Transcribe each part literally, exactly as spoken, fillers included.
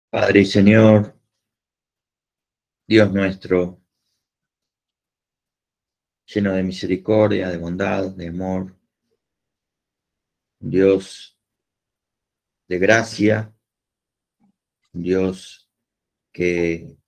Padre y Señor, Dios nuestro, lleno de misericordia, de bondad, de amor, Dios de gracia, Dios que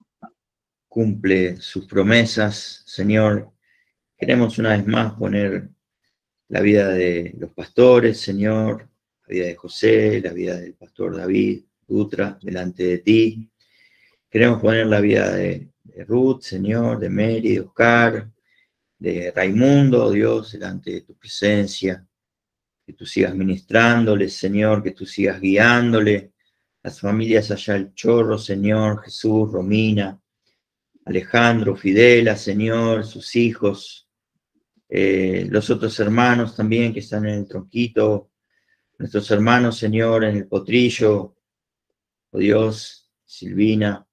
cumple sus promesas. Señor, queremos una vez más poner la vida de los pastores, Señor, la vida de José, la vida del pastor David Dutra, delante de ti. Queremos poner la vida de, de Ruth, Señor, de Mary, de Oscar, de Raimundo, Dios, delante de tu presencia. Que tú sigas ministrándoles, Señor, que tú sigas guiándole. Las familias allá el Chorro, Señor, Jesús, Romina, Alejandro, Fidela, Señor, sus hijos, eh, los otros hermanos también que están en el tronquito, nuestros hermanos, Señor, en el potrillo, oh Dios, Silvina,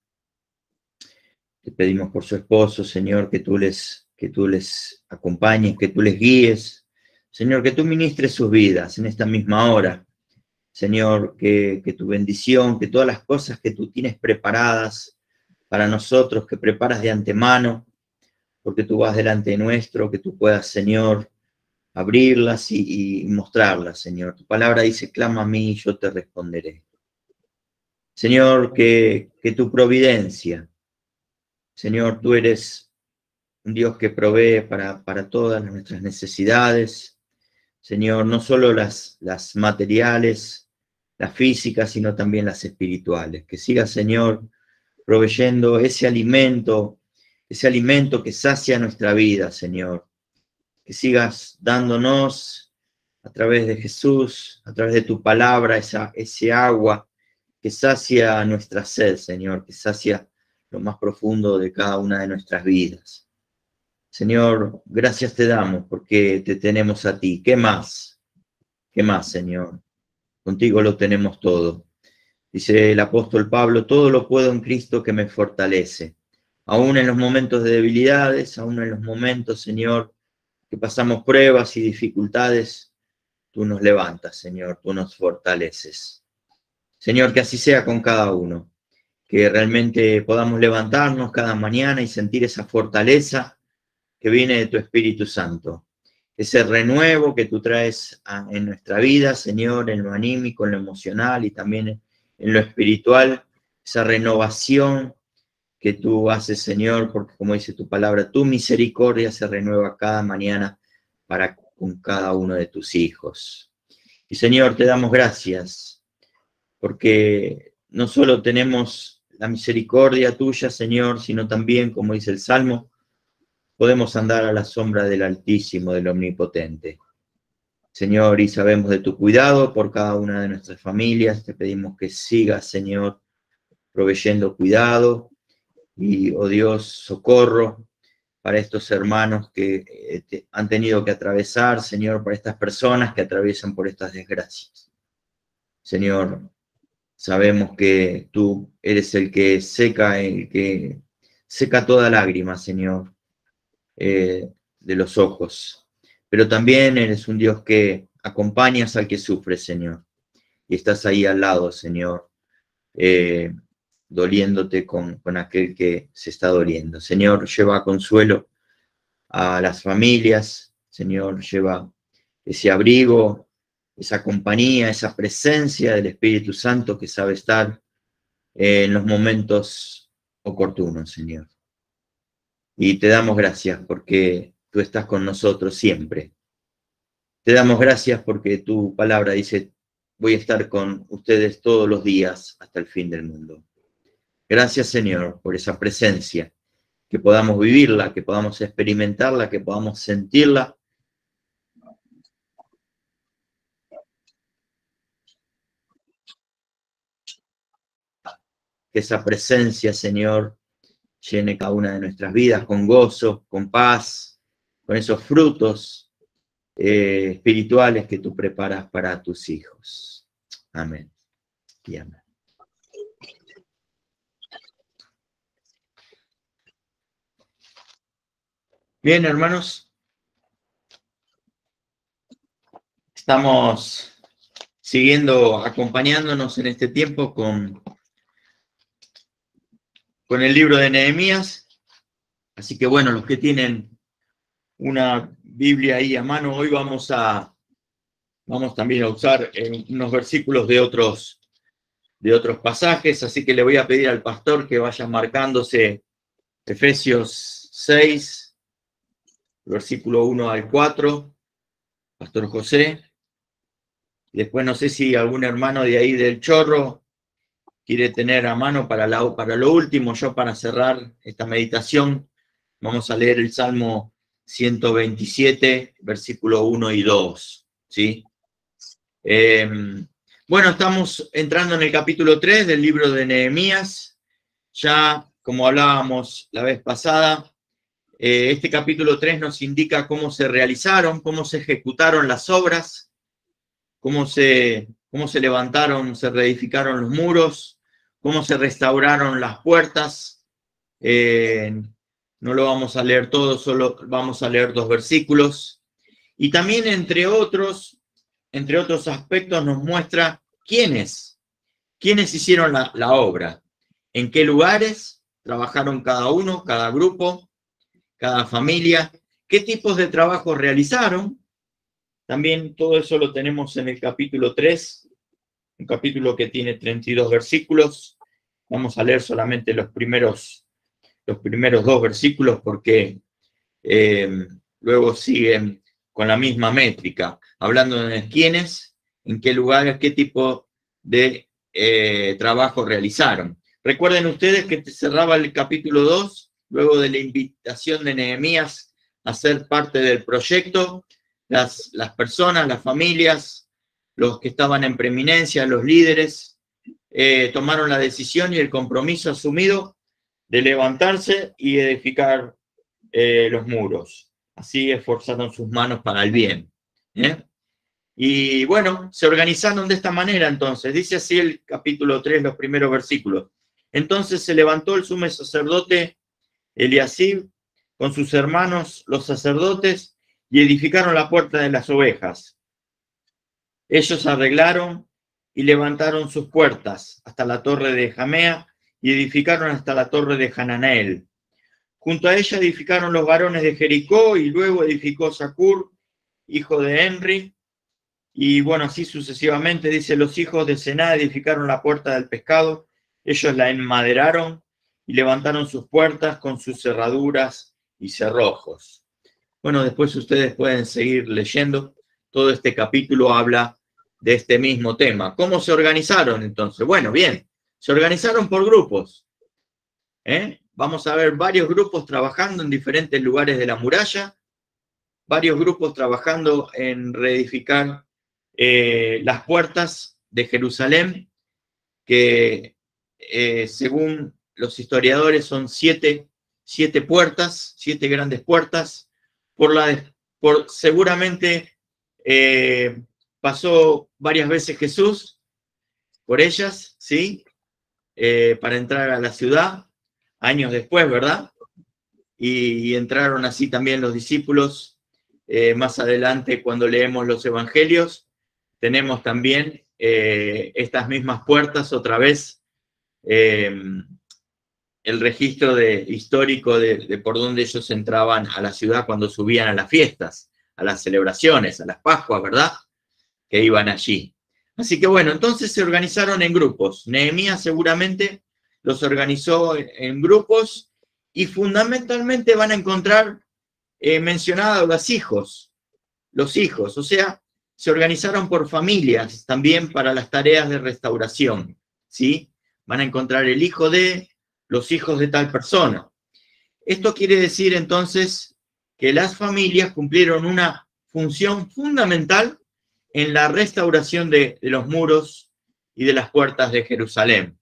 te pedimos por su esposo, Señor, que tú les, que tú les acompañes, que tú les guíes, Señor, que tú ministres sus vidas en esta misma hora. Señor, que, que tu bendición, que todas las cosas que tú tienes preparadas para nosotros, que preparas de antemano, porque tú vas delante de nuestro, que tú puedas, Señor, abrirlas y, y mostrarlas, Señor. Tu palabra dice, clama a mí y yo te responderé. Señor, que, que tu providencia, Señor, tú eres un Dios que provee para, para todas nuestras necesidades, Señor, no solo las, las materiales, las físicas, sino también las espirituales. Que siga, Señor, proveyendo ese alimento, ese alimento que sacia nuestra vida, Señor. Que sigas dándonos a través de Jesús, a través de tu palabra, esa, ese agua que sacia nuestra sed, Señor, que sacia lo más profundo de cada una de nuestras vidas. Señor, gracias te damos porque te tenemos a ti. ¿Qué más? ¿Qué más, Señor? Contigo lo tenemos todo. Dice el apóstol Pablo, todo lo puedo en Cristo que me fortalece. Aún en los momentos de debilidades, aún en los momentos, Señor, que pasamos pruebas y dificultades, tú nos levantas, Señor, tú nos fortaleces. Señor, que así sea con cada uno, que realmente podamos levantarnos cada mañana y sentir esa fortaleza que viene de tu Espíritu Santo. Ese renuevo que tú traes a, en nuestra vida, Señor, en lo anímico, en lo emocional y también en, en lo espiritual, esa renovación que tú haces, Señor, porque como dice tu palabra, tu misericordia se renueva cada mañana para con cada uno de tus hijos. Y Señor, te damos gracias, porque no solo tenemos la misericordia tuya, Señor, sino también, como dice el Salmo, podemos andar a la sombra del Altísimo, del Omnipotente. Señor, y sabemos de tu cuidado por cada una de nuestras familias. Te pedimos que sigas, Señor, proveyendo cuidado y, oh Dios, socorro para estos hermanos que eh, te, han tenido que atravesar, Señor, para estas personas que atraviesan por estas desgracias. Señor, sabemos que tú eres el que seca, el que seca toda lágrima, Señor, eh, de los ojos. Pero también eres un Dios que acompañas al que sufre, Señor. Y estás ahí al lado, Señor, eh, doliéndote con, con aquel que se está doliendo. Señor, lleva consuelo a las familias. Señor, lleva ese abrigo, esa compañía, esa presencia del Espíritu Santo que sabe estar en los momentos oportunos, Señor. Y te damos gracias porque tú estás con nosotros siempre. Te damos gracias porque tu palabra dice, voy a estar con ustedes todos los días hasta el fin del mundo. Gracias, Señor, por esa presencia, que podamos vivirla, que podamos experimentarla, que podamos sentirla. Que esa presencia, Señor, llene cada una de nuestras vidas con gozo, con paz, con esos frutos eh, espirituales que tú preparas para tus hijos. Amén. Y amén. Bien, hermanos, estamos siguiendo, acompañándonos en este tiempo con con el libro de Nehemías. Así que bueno, los que tienen una Biblia ahí a mano, hoy vamos a vamos también a usar eh, unos versículos de otros, de otros pasajes, así que le voy a pedir al pastor que vaya marcándose Efesios seis, versículo uno al cuatro, Pastor José. Y después no sé si algún hermano de ahí del Chorro quiere tener a mano para, la, para lo último. Yo, para cerrar esta meditación, vamos a leer el Salmo ciento veintisiete, versículo uno y dos, ¿sí? Eh, bueno, estamos entrando en el capítulo tres del libro de Nehemías. Ya, como hablábamos la vez pasada, eh, este capítulo tres nos indica cómo se realizaron, cómo se ejecutaron las obras, cómo se, cómo se levantaron, se reedificaron los muros, cómo se restauraron las puertas. Eh, no lo vamos a leer todo, solo vamos a leer dos versículos. Y también, entre otros, entre otros aspectos, nos muestra quiénes, quiénes hicieron la, la obra, en qué lugares trabajaron cada uno, cada grupo, cada familia, qué tipos de trabajos realizaron. También todo eso lo tenemos en el capítulo tres, un capítulo que tiene treinta y dos versículos. Vamos a leer solamente los primeros, los primeros dos versículos porque eh, luego siguen con la misma métrica, hablando de quiénes, en qué lugares, qué tipo de eh, trabajo realizaron. Recuerden ustedes que cerraba el capítulo dos, luego de la invitación de Nehemías a ser parte del proyecto. Las, las personas, las familias, los que estaban en preeminencia, los líderes, eh, tomaron la decisión y el compromiso asumido de levantarse y edificar eh, los muros. Así esforzaron sus manos para el bien. ¿eh? Y bueno, se organizaron de esta manera entonces. Dice así el capítulo tres, los primeros versículos. Entonces se levantó el sumo sacerdote Eliasib con sus hermanos, los sacerdotes, y edificaron la puerta de las ovejas. Ellos arreglaron y levantaron sus puertas hasta la torre de Jamea y edificaron hasta la torre de Hananeel. Junto a ella edificaron los varones de Jericó y luego edificó Zacur, hijo de Enri. Y bueno, así sucesivamente, dice, los hijos de Sená edificaron la puerta del pescado. Ellos la enmaderaron y levantaron sus puertas con sus cerraduras y cerrojos. Bueno, después ustedes pueden seguir leyendo. Todo este capítulo habla de este mismo tema. ¿Cómo se organizaron entonces? Bueno, bien, se organizaron por grupos. ¿eh? Vamos a ver varios grupos trabajando en diferentes lugares de la muralla, varios grupos trabajando en reedificar eh, las puertas de Jerusalén, que eh, según los historiadores son siete, siete puertas, siete grandes puertas, por la, por, seguramente eh, pasó varias veces Jesús por ellas, ¿sí? Eh, para entrar a la ciudad, años después, ¿verdad? Y, y entraron así también los discípulos. Eh, más adelante, cuando leemos los evangelios, tenemos también eh, estas mismas puertas otra vez, eh, el registro de, histórico de, de por dónde ellos entraban a la ciudad cuando subían a las fiestas, a las celebraciones, a las Pascuas, ¿verdad? Que iban allí. Así que bueno, entonces se organizaron en grupos. Nehemías seguramente los organizó en, en grupos y fundamentalmente van a encontrar eh, mencionados los hijos, los hijos, o sea, se organizaron por familias también para las tareas de restauración, ¿sí? Van a encontrar el hijo de, los hijos de tal persona. Esto quiere decir entonces que las familias cumplieron una función fundamental en la restauración de, de los muros y de las puertas de Jerusalén.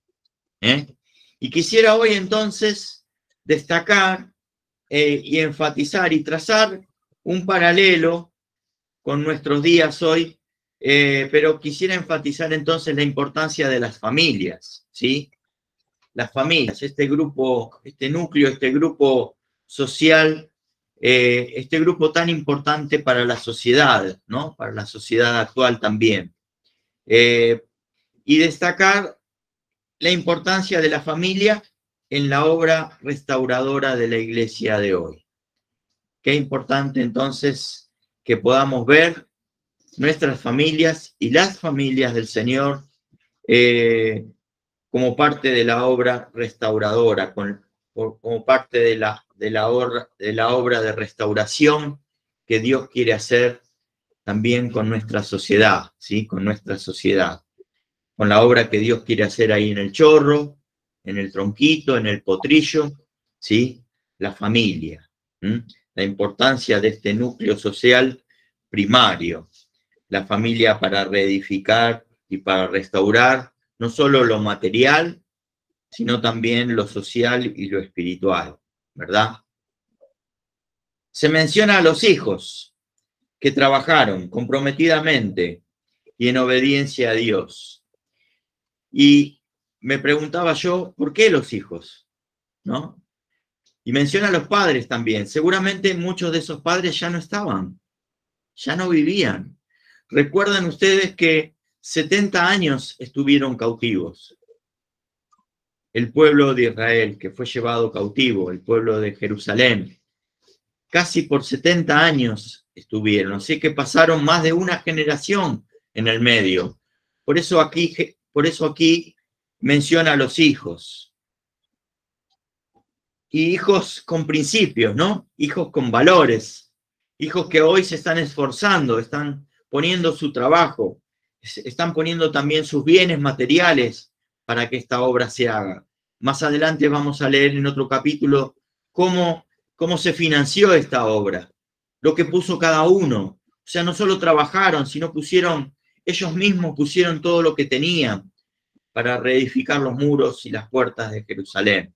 ¿eh? Y quisiera hoy entonces destacar eh, y enfatizar y trazar un paralelo con nuestros días hoy, eh, pero quisiera enfatizar entonces la importancia de las familias, ¿sí? Las familias, este grupo, este núcleo, este grupo social, eh, este grupo tan importante para la sociedad, ¿no? Para la sociedad actual también. Eh, y destacar la importancia de la familia en la obra restauradora de la iglesia de hoy. Qué importante entonces que podamos ver nuestras familias y las familias del Señor eh, como parte de la obra restauradora, con, como parte de la, de, la obra, de la obra de restauración que Dios quiere hacer también con nuestra sociedad, ¿sí? Con nuestra sociedad, con la obra que Dios quiere hacer ahí en el Chorro, en el Tronquito, en el Potrillo, ¿sí? La familia, ¿sí? La importancia de este núcleo social primario, la familia para reedificar y para restaurar no solo lo material, sino también lo social y lo espiritual, ¿verdad? Se menciona a los hijos que trabajaron comprometidamente y en obediencia a Dios. Y me preguntaba yo, ¿por qué los hijos? ¿No? Y menciona a los padres también. Seguramente muchos de esos padres ya no estaban, ya no vivían. Recuerdan ustedes que setenta años estuvieron cautivos. El pueblo de Israel, que fue llevado cautivo, el pueblo de Jerusalén. Casi por setenta años estuvieron, así que pasaron más de una generación en el medio. Por eso aquí, por eso aquí menciona a los hijos. Y hijos con principios, ¿no? Hijos con valores. Hijos que hoy se están esforzando, están poniendo su trabajo, están poniendo también sus bienes materiales para que esta obra se haga. Más adelante vamos a leer en otro capítulo cómo, cómo se financió esta obra, lo que puso cada uno. O sea, no solo trabajaron, sino pusieron, ellos mismos pusieron todo lo que tenían para reedificar los muros y las puertas de Jerusalén.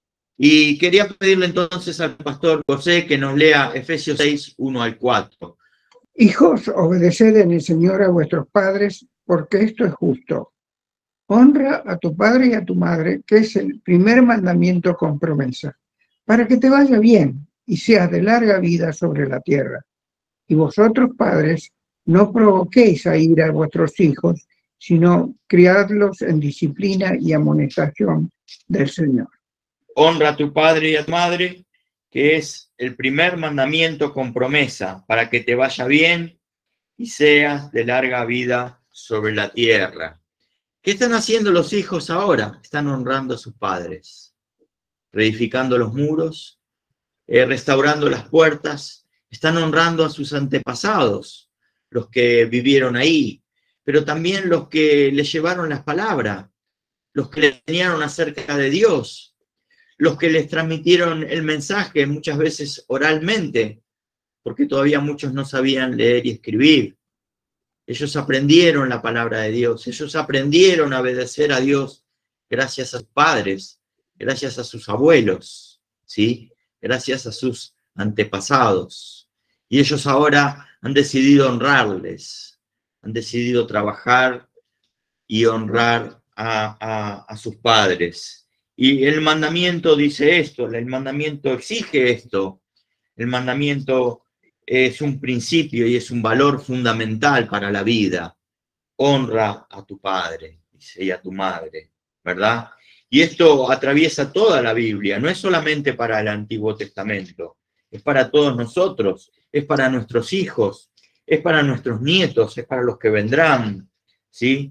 Y quería pedirle entonces al pastor José que nos lea Efesios seis, uno al cuatro. Hijos, obedeced en el Señor a vuestros padres, porque esto es justo. Honra a tu padre y a tu madre, que es el primer mandamiento con promesa, para que te vaya bien y seas de larga vida sobre la tierra. Y vosotros, padres, no provoquéis a ira a vuestros hijos, sino criadlos en disciplina y amonestación del Señor. Honra a tu padre y a tu madre, que es el primer mandamiento con promesa, para que te vaya bien y seas de larga vida sobre la tierra. ¿Qué están haciendo los hijos ahora? Están honrando a sus padres, reedificando los muros, eh, restaurando las puertas, están honrando a sus antepasados, los que vivieron ahí, pero también los que les llevaron las palabras, los que les enseñaron acerca de Dios, los que les transmitieron el mensaje muchas veces oralmente, porque todavía muchos no sabían leer y escribir. Ellos aprendieron la palabra de Dios, ellos aprendieron a obedecer a Dios gracias a sus padres, gracias a sus abuelos, ¿sí? Gracias a sus antepasados. Y ellos ahora han decidido honrarles, han decidido trabajar y honrar a, a, a sus padres. Y el mandamiento dice esto, el mandamiento exige esto, el mandamiento es un principio y es un valor fundamental para la vida. Honra a tu padre, dice, y a tu madre, ¿verdad? Y esto atraviesa toda la Biblia, no es solamente para el Antiguo Testamento, es para todos nosotros, es para nuestros hijos, es para nuestros nietos, es para los que vendrán, ¿sí?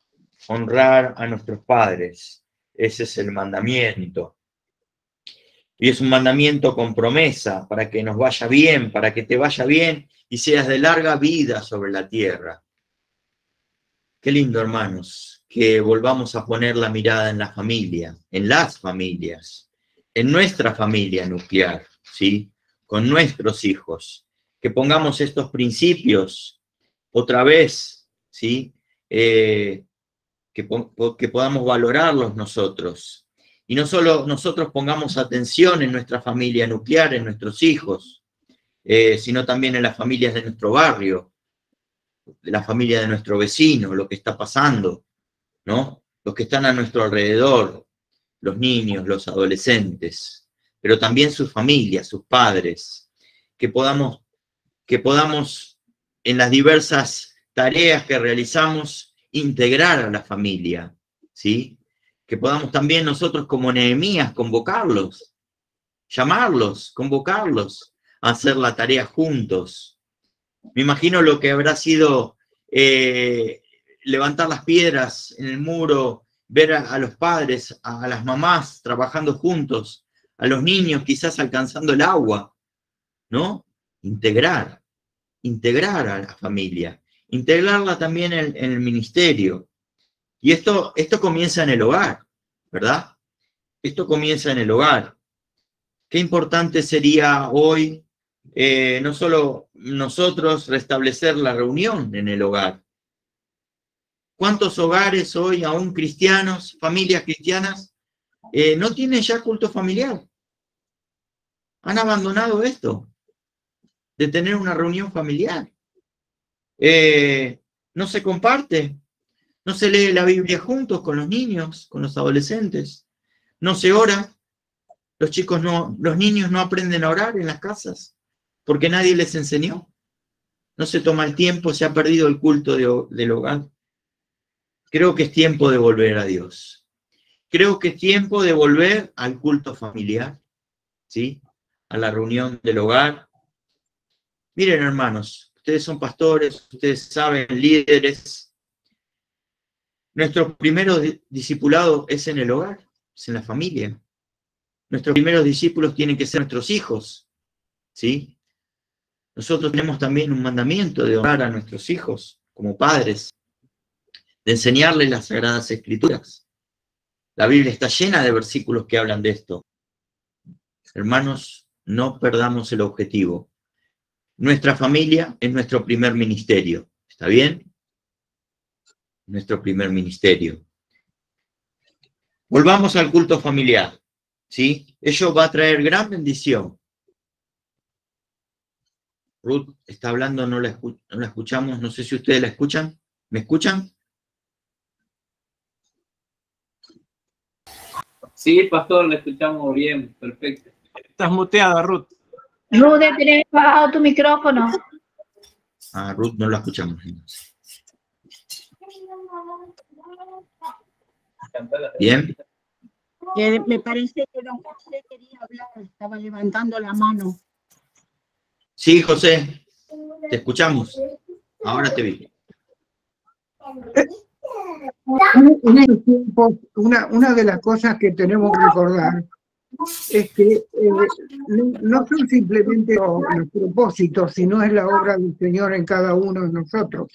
Honrar a nuestros padres, ese es el mandamiento. Y es un mandamiento con promesa, para que nos vaya bien, para que te vaya bien y seas de larga vida sobre la tierra. Qué lindo, hermanos, que volvamos a poner la mirada en la familia, en las familias, en nuestra familia nuclear, ¿sí? Con nuestros hijos. Que pongamos estos principios otra vez, ¿sí? Eh, que, que podamos valorarlos nosotros. Y no solo nosotros pongamos atención en nuestra familia nuclear, en nuestros hijos, eh, sino también en las familias de nuestro barrio, de la familia de nuestro vecino, lo que está pasando, ¿no? Los que están a nuestro alrededor, los niños, los adolescentes, pero también sus familias, sus padres, que podamos, que podamos en las diversas tareas que realizamos integrar a la familia, ¿sí? que podamos también nosotros como Nehemías convocarlos, llamarlos, convocarlos a hacer la tarea juntos. Me imagino lo que habrá sido eh, levantar las piedras en el muro, ver a, a los padres, a, a las mamás trabajando juntos, a los niños quizás alcanzando el agua, ¿no? Integrar, integrar a la familia, integrarla también en, en el ministerio. Y esto, esto comienza en el hogar, ¿verdad? Esto comienza en el hogar. Qué importante sería hoy, eh, no solo nosotros restablecer la reunión en el hogar. ¿Cuántos hogares hoy, aún cristianos, familias cristianas, eh, no tienen ya culto familiar? Han abandonado esto, de tener una reunión familiar. Eh, no se comparte, no se lee la Biblia juntos con los niños, con los adolescentes, no se ora. Los chicos no, los niños no aprenden a orar en las casas porque nadie les enseñó. No se toma el tiempo, se ha perdido el culto de, del hogar. Creo que es tiempo de volver a Dios. Creo que es tiempo de volver al culto familiar, ¿sí? A la reunión del hogar. Miren, hermanos, ustedes son pastores, ustedes saben, líderes. Nuestro primer discipulado es en el hogar, es en la familia. Nuestros primeros discípulos tienen que ser nuestros hijos, ¿sí? Nosotros tenemos también un mandamiento de honrar a nuestros hijos como padres, de enseñarles las Sagradas Escrituras. La Biblia está llena de versículos que hablan de esto. Hermanos, no perdamos el objetivo. Nuestra familia es nuestro primer ministerio, ¿está bien? Nuestro primer ministerio. Volvamos al culto familiar. ¿Sí? Ello va a traer gran bendición. Ruth está hablando, no la, escu no la escuchamos, no sé si ustedes la escuchan. ¿Me escuchan? Sí, pastor, la escuchamos bien, perfecto. Estás muteada, Ruth. Ruth, tienes bajado tu micrófono. Ah, Ruth no la escuchamos. Bien. Eh, me parece que don José quería hablar, estaba levantando la mano. Sí, José, te escuchamos. Ahora te vi. Una, una de las cosas que tenemos que recordar es que eh, no, no son simplemente los, los propósitos, sino es la obra del Señor en cada uno de nosotros.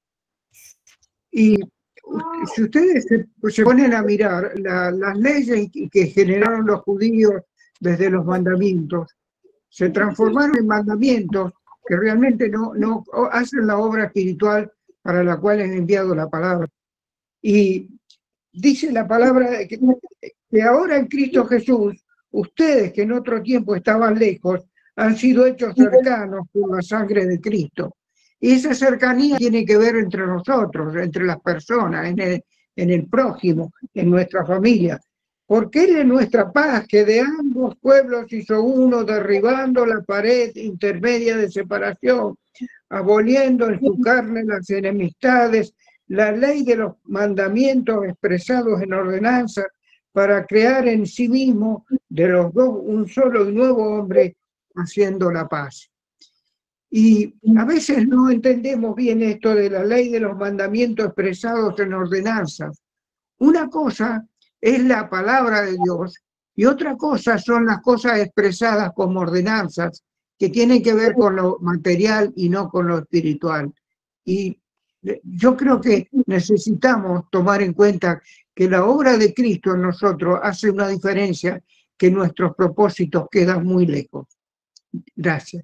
Y si ustedes se, se ponen a mirar la, las leyes que generaron los judíos desde los mandamientos, se transformaron en mandamientos que realmente no, no hacen la obra espiritual para la cual han enviado la palabra. Y dice la palabra que, que ahora en Cristo Jesús, ustedes que en otro tiempo estaban lejos, han sido hechos cercanos por la sangre de Cristo. Y esa cercanía tiene que ver entre nosotros, entre las personas, en el, en el prójimo, en nuestra familia. Porque Él es nuestra paz, que de ambos pueblos hizo uno, derribando la pared intermedia de separación, aboliendo en su carne las enemistades, la ley de los mandamientos expresados en ordenanza, para crear en sí mismo de los dos un solo y nuevo hombre, haciendo la paz. Y a veces no entendemos bien esto de la ley de los mandamientos expresados en ordenanzas. Una cosa es la palabra de Dios y otra cosa son las cosas expresadas como ordenanzas que tienen que ver con lo material y no con lo espiritual. Y yo creo que necesitamos tomar en cuenta que la obra de Cristo en nosotros hace una diferencia, que nuestros propósitos quedan muy lejos. Gracias.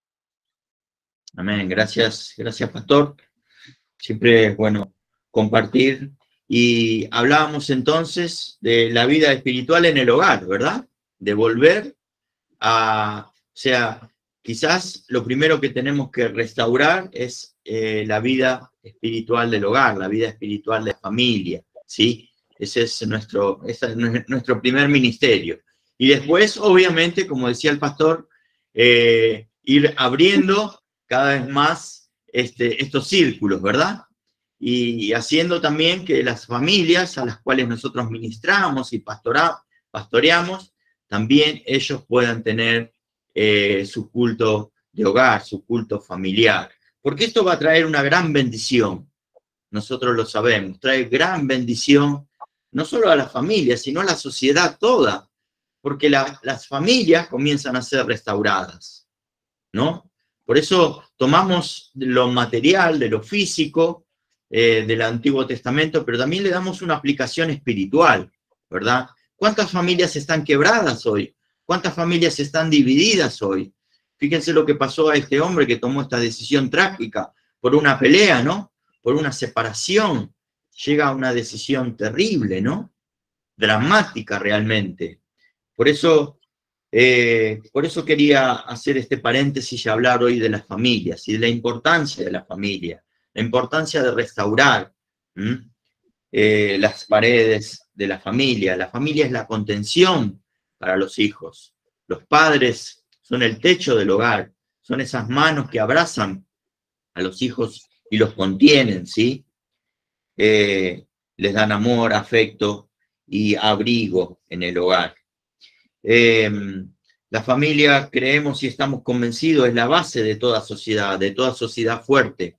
Amén. Gracias, gracias, pastor. Siempre es bueno compartir. Y hablábamos entonces de la vida espiritual en el hogar, ¿verdad? De volver a, o sea, quizás lo primero que tenemos que restaurar es eh, la vida espiritual del hogar, la vida espiritual de la familia, ¿sí? Ese es nuestro, ese es nuestro primer ministerio. Y después, obviamente, como decía el pastor, eh, ir abriendo cada vez más este, estos círculos, ¿verdad? y haciendo también que las familias a las cuales nosotros ministramos y pastora, pastoreamos, también ellos puedan tener eh, su culto de hogar, su culto familiar. Porque esto va a traer una gran bendición, nosotros lo sabemos, trae gran bendición, no solo a la familia, sino a la sociedad toda, porque la, las familias comienzan a ser restauradas, ¿no? Por eso tomamos lo material, de lo físico, eh, del Antiguo Testamento, pero también le damos una aplicación espiritual, ¿verdad? ¿Cuántas familias están quebradas hoy? ¿Cuántas familias están divididas hoy? Fíjense lo que pasó a este hombre que tomó esta decisión trágica por una pelea, ¿no? Por una separación. Llega a una decisión terrible, ¿no? Dramática realmente. Por eso, eh, por eso quería hacer este paréntesis y hablar hoy de las familias y de la importancia de la familia, la importancia de restaurar eh, las paredes de la familia. La familia es la contención para los hijos. Los padres son el techo del hogar, son esas manos que abrazan a los hijos y los contienen, ¿sí? Eh, les dan amor, afecto y abrigo en el hogar. Eh, la familia, creemos y estamos convencidos, es la base de toda sociedad, de toda sociedad fuerte.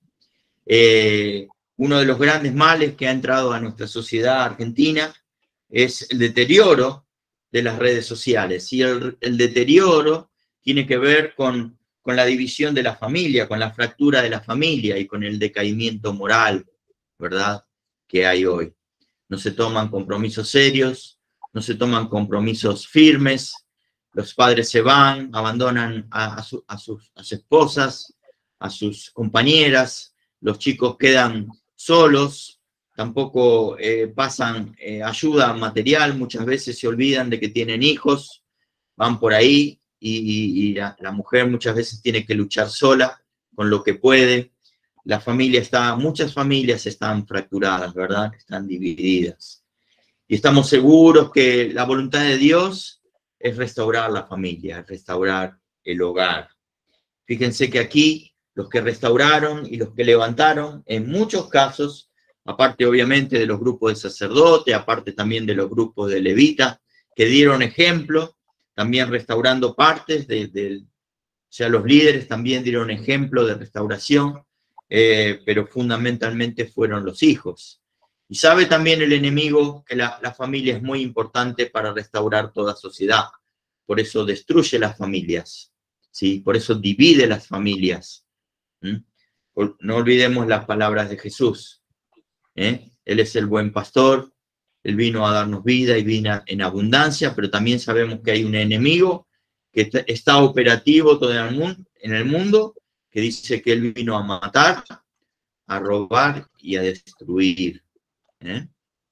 Eh, uno de los grandes males que ha entrado a nuestra sociedad argentina es el deterioro de las redes sociales. Y el, el deterioro tiene que ver con, con la división de la familia, con la fractura de la familia y con el decaimiento moral, ¿verdad?, que hay hoy. No se toman compromisos serios, no se toman compromisos firmes, los padres se van, abandonan a, a, su, a, sus, a sus esposas, a sus compañeras, los chicos quedan solos, tampoco eh, pasan eh, ayuda material, muchas veces se olvidan de que tienen hijos, van por ahí y, y, y la, la mujer muchas veces tiene que luchar sola con lo que puede. La familia está, muchas familias están fracturadas, ¿verdad? Están divididas. Y estamos seguros que la voluntad de Dios es restaurar la familia, es restaurar el hogar. Fíjense que aquí los que restauraron y los que levantaron, en muchos casos, aparte obviamente de los grupos de sacerdotes, aparte también de los grupos de levitas, que dieron ejemplo, también restaurando partes, de, de, o sea, los líderes también dieron ejemplo de restauración, eh, pero fundamentalmente fueron los hijos. Y sabe también el enemigo que la, la familia es muy importante para restaurar toda sociedad. Por eso destruye las familias, ¿sí? Por eso divide las familias. ¿Mm? No olvidemos las palabras de Jesús. ¿eh? Él es el buen pastor, Él vino a darnos vida y vino en abundancia, pero también sabemos que hay un enemigo que está operativo todo en el mundo, que dice que Él vino a matar, a robar y a destruir. ¿eh?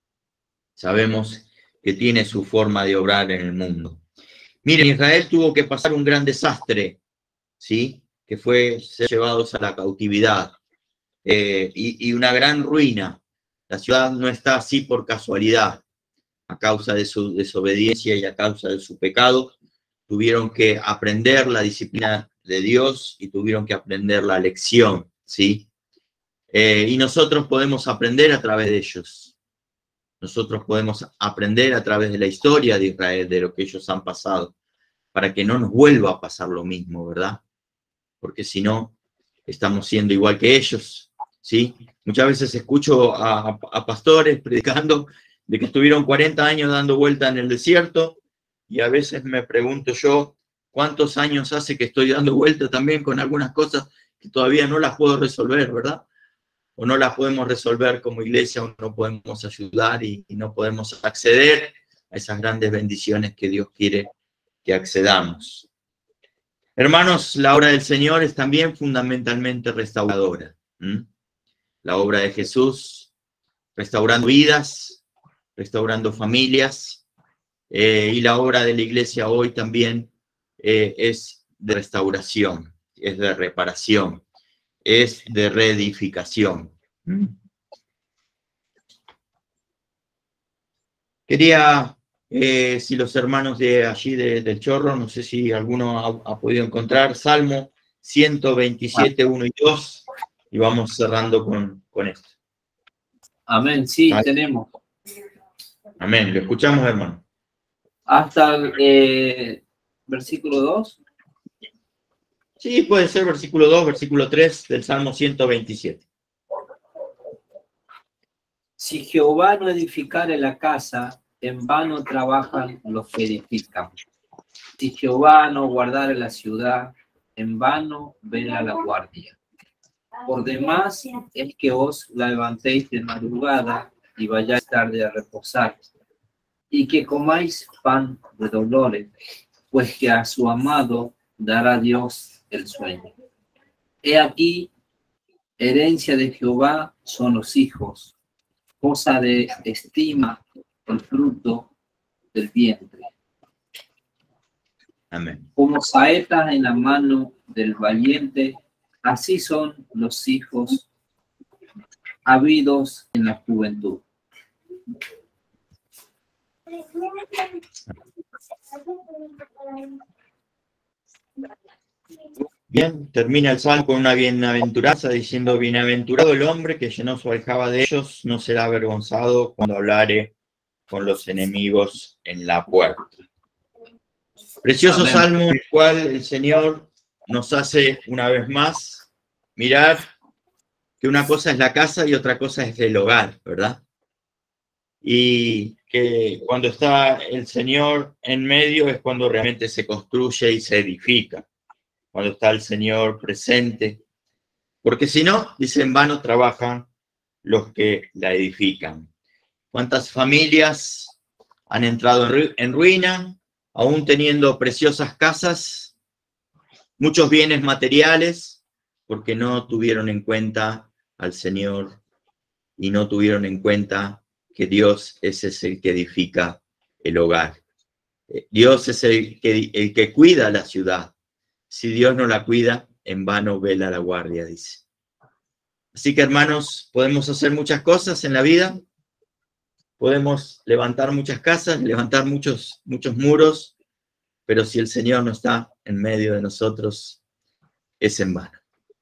Sabemos que tiene su forma de obrar en el mundo. Miren, Israel tuvo que pasar un gran desastre, ¿sí? Que fue ser llevados a la cautividad eh, y, y una gran ruina. La ciudad no está así por casualidad. A causa de su desobediencia y a causa de su pecado, tuvieron que aprender la disciplina de Dios y tuvieron que aprender la lección, ¿sí? Eh, y nosotros podemos aprender a través de ellos. Nosotros podemos aprender a través de la historia de Israel, de lo que ellos han pasado, para que no nos vuelva a pasar lo mismo, ¿verdad? Porque si no, estamos siendo igual que ellos, ¿sí? Muchas veces escucho a, a, a pastores predicando de que estuvieron cuarenta años dando vuelta en el desierto, y a veces me pregunto yo, ¿cuántos años hace que estoy dando vuelta también con algunas cosas que todavía no las puedo resolver, ¿verdad? O no las podemos resolver como iglesia, o no podemos ayudar y, y no podemos acceder a esas grandes bendiciones que Dios quiere que accedamos. Hermanos, la obra del Señor es también fundamentalmente restauradora. ¿Mm? La obra de Jesús, restaurando vidas, restaurando familias, eh, y la obra de la iglesia hoy también eh, es de restauración, es de reparación, es de reedificación. ¿Mm? Quería, eh, si los hermanos de allí de, del Chorro, no sé si alguno ha, ha podido encontrar, Salmo ciento veintisiete, uno y dos, y vamos cerrando con, con esto. Amén, sí, Amén. tenemos. Amén, lo escuchamos, hermano. Hasta el eh, versículo dos. Sí, puede ser versículo dos, versículo tres del Salmo ciento veintisiete. Si Jehová no edificare la casa, en vano trabajan los que edifican. Si Jehová no guardare la ciudad, en vano vela la guardia. Por demás es que os levantéis de madrugada y vayáis tarde a reposar, y que comáis pan de dolores, pues que a su amado dará Dios el sueño. He aquí, herencia de Jehová son los hijos, cosa de estima el fruto del vientre. Amén. Como saetas en la mano del valiente, así son los hijos habidos en la juventud. Bien, termina el salmo con una bienaventuranza diciendo: bienaventurado el hombre que llenó su aljaba de ellos, no será avergonzado cuando hablare con los enemigos en la puerta. Precioso Amén. salmo en el cual el Señor nos hace una vez más mirar que una cosa es la casa y otra cosa es el hogar, ¿verdad? Y que cuando está el Señor en medio es cuando realmente se construye y se edifica, cuando está el Señor presente, porque si no, dice, en vano trabajan los que la edifican. ¿Cuántas familias han entrado en ruina, aún teniendo preciosas casas, muchos bienes materiales, porque no tuvieron en cuenta al Señor y no tuvieron en cuenta que Dios ese es el que edifica el hogar? Dios es el que, el que cuida la ciudad. Si Dios no la cuida, en vano vela la guardia, dice. Así que, hermanos, podemos hacer muchas cosas en la vida. Podemos levantar muchas casas, levantar muchos, muchos muros, pero si el Señor no está en medio de nosotros, es en vano.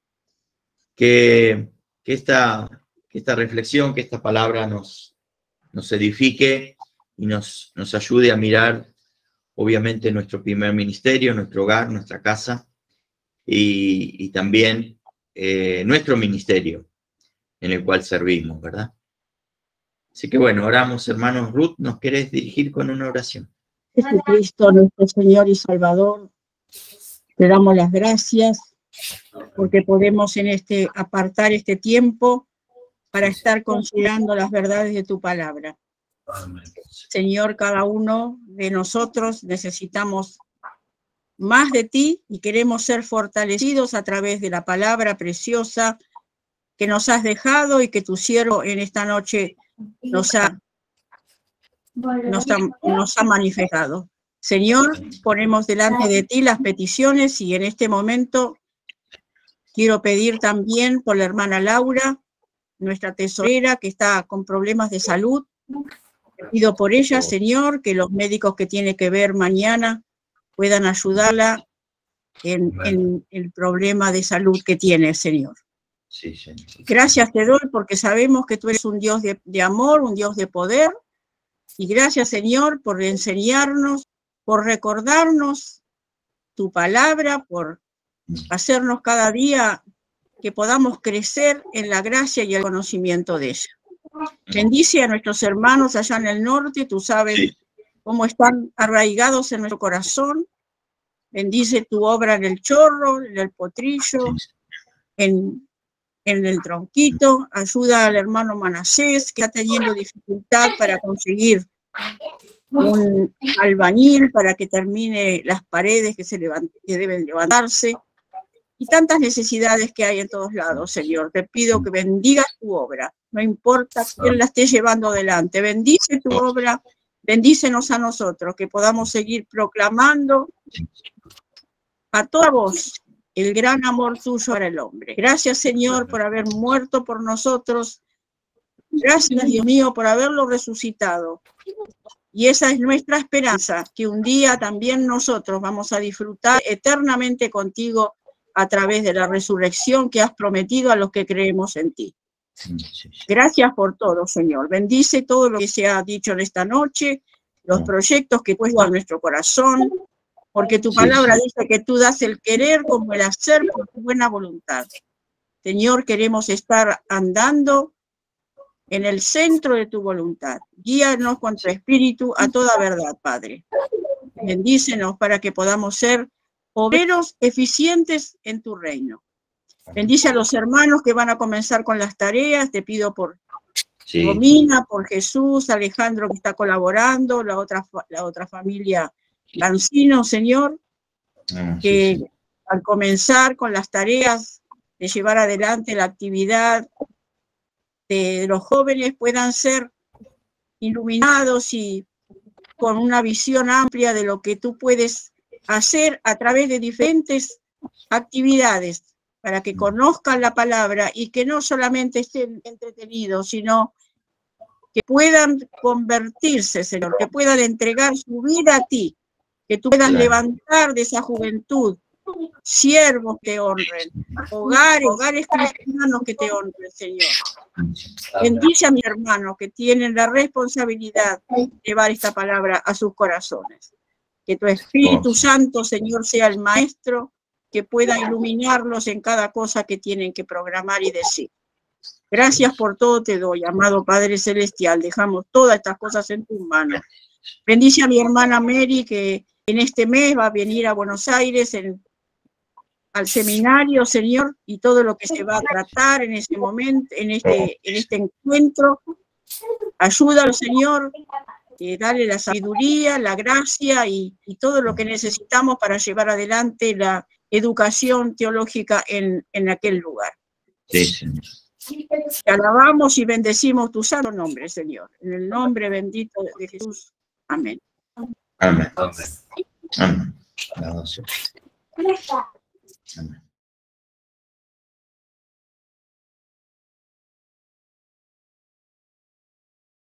Que, que, esta, que esta reflexión, que esta palabra nos, nos edifique y nos, nos ayude a mirar, obviamente, nuestro primer ministerio, nuestro hogar, nuestra casa, y, y también eh, nuestro ministerio en el cual servimos, ¿verdad? Así que bueno, oramos, hermanos. Ruth, ¿nos querés dirigir con una oración? Jesucristo, nuestro Señor y Salvador, te damos las gracias porque podemos en este apartar este tiempo para estar considerando las verdades de tu palabra. Señor, cada uno de nosotros necesitamos más de ti y queremos ser fortalecidos a través de la palabra preciosa que nos has dejado y que tu siervo en esta noche nos ha, nos ha, nos ha manifestado. Señor, ponemos delante de ti las peticiones y en este momento quiero pedir también por la hermana Laura, nuestra tesorera, que está con problemas de salud. Pido por ella, Señor, que los médicos que tiene que ver mañana puedan ayudarla en, en el problema de salud que tiene, Señor. Sí, Señor. Gracias te doy porque sabemos que tú eres un Dios de, de amor, un Dios de poder. Y gracias, Señor, por enseñarnos, por recordarnos tu palabra, por hacernos cada día que podamos crecer en la gracia y el conocimiento de ella. Bendice a nuestros hermanos allá en el norte, tú sabes sí. cómo están arraigados en nuestro corazón. Bendice tu obra en el Chorro, en el Potrillo, sí. en, en el Tronquito. Ayuda al hermano Manasés, que está teniendo dificultad para conseguir un albañil para que termine las paredes que, se levant- que deben levantarse. Y tantas necesidades que hay en todos lados, Señor. Te pido que bendigas tu obra. No importa quién la esté llevando adelante. Bendice tu obra, bendícenos a nosotros, que podamos seguir proclamando a toda voz el gran amor tuyo para el hombre. Gracias, Señor, por haber muerto por nosotros. Gracias, Dios mío, por haberlo resucitado. Y esa es nuestra esperanza, que un día también nosotros vamos a disfrutar eternamente contigo a través de la resurrección que has prometido a los que creemos en ti. Sí, sí, sí. Gracias por todo, Señor. Bendice todo lo que se ha dicho en esta noche, los proyectos que puesto en nuestro corazón, porque tu Sí, palabra sí. dice que tú das el querer como el hacer por tu buena voluntad. Señor, queremos estar andando en el centro de tu voluntad. Guíanos con tu espíritu a toda verdad, Padre. Bendícenos para que podamos ser obreros eficientes en tu reino. Bendice a los hermanos que van a comenzar con las tareas. Te pido por Sí. Romina, por Jesús, Alejandro que está colaborando, la otra, la otra familia Cancino, Señor, Ah, que sí, sí. al comenzar con las tareas de llevar adelante la actividad de los jóvenes puedan ser iluminados y con una visión amplia de lo que tú puedes hacer a través de diferentes actividades para que conozcan la palabra y que no solamente estén entretenidos, sino que puedan convertirse, Señor, que puedan entregar su vida a ti, que tú puedas Claro. levantar de esa juventud siervos que honren, hogares, hogares cristianos que te honren, Señor. Bendice a mis hermanos que tienen la responsabilidad de llevar esta palabra a sus corazones. Que tu Espíritu Oh, sí. Santo, Señor, sea el maestro que pueda iluminarlos en cada cosa que tienen que programar y decir. Gracias por todo te doy, amado Padre Celestial. Dejamos todas estas cosas en tus manos. Bendice a mi hermana Mary, que en este mes va a venir a Buenos Aires en, al seminario, Señor, y todo lo que se va a tratar en este momento, en este, en este encuentro. Ayúdalo, Señor, eh, dale la sabiduría, la gracia y, y todo lo que necesitamos para llevar adelante la educación teológica en, en aquel lugar. Sí, Señor. Te alabamos y bendecimos tu santo nombre, Señor. En el nombre bendito de Jesús. Amén. Amén. Amén. Amén. Alabado sea. Amén.